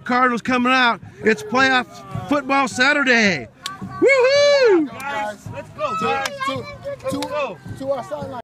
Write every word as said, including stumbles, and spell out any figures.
Cardinals coming out. It's playoff football Saturday. Woohoo! Guys, let's go, guys. To, to, to, to our sideline.